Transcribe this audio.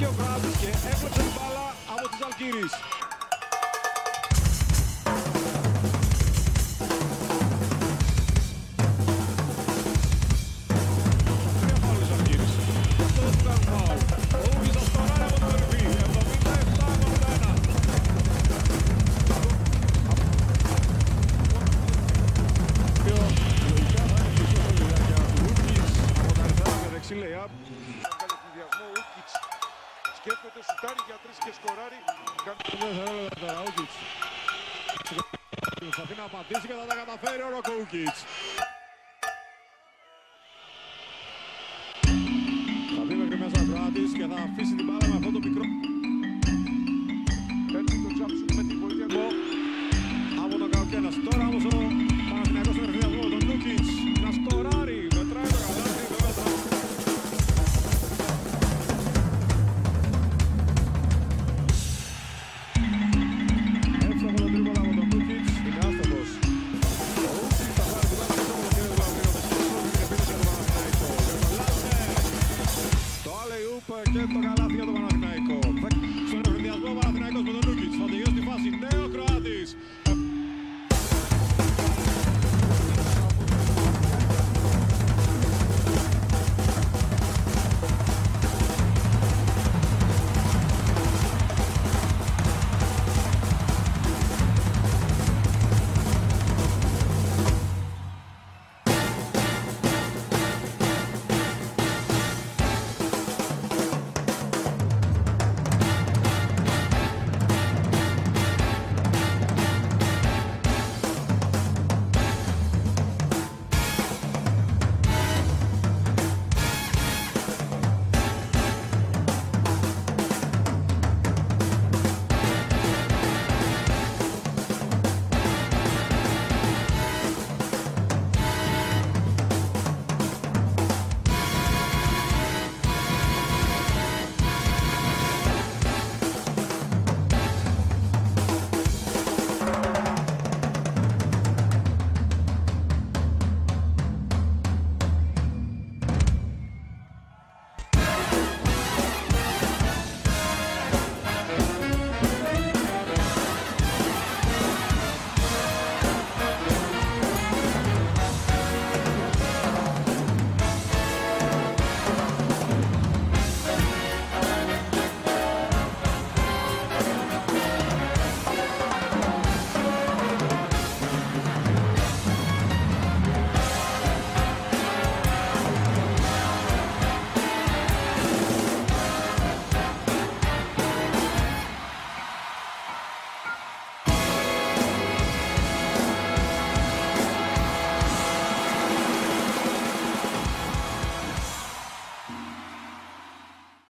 Βγήκε ο Κράτης και έκλεψε την μπάλα από τις Αλκύρης. Τρία φάουλ της Αλκύρης. Αυτό δεν του κάνουν φάουλ. Ο Ούκιτς θα σκοράρει από το κορυφή. 77-81. Λογικά θα έχει πίσω στη διάρκεια του Ούκιτς από τα αριστερά με δεξί lay-up. Κάνει συνδυασμό ο Ukic. Σκέφτεται, σουτάρει για 3 και σκοράρει. Δευτερόλεπτα ο Ούκιτς. Προσπαθεί να απαντήσει και θα τα καταφέρει ο Ρoko Ukic. Θα δει μέχρι μέσα ο Κράτης και θα αφήσει την μπάλα με αυτό το μικρό. Παίρνει το jump shoot με την βοήθεια του. Από τον Καουκένας. Τώρα όμως ο Παναθηναϊκός στον ευθυνιασμό, τον Ukic να σκοράρει. Μετράει το καλάθι, βέβαια θα... Εύστοχο το τρίπολα από τον Ukic, είναι άστοχος. Ο Ukic θα πάρει την μπάλα πίσω από το χέρι του Λαυρίου, με σκέφτος την επίθεση για τον Παναθηναϊκό. Και το λάθος, το alley-oop και το καλάθι για τον Παναθηναϊκό.